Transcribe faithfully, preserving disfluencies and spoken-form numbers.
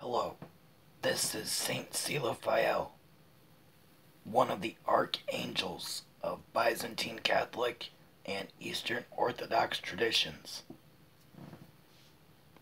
Hello, this is Saint Selaphiel, one of the archangels of Byzantine Catholic and Eastern Orthodox traditions.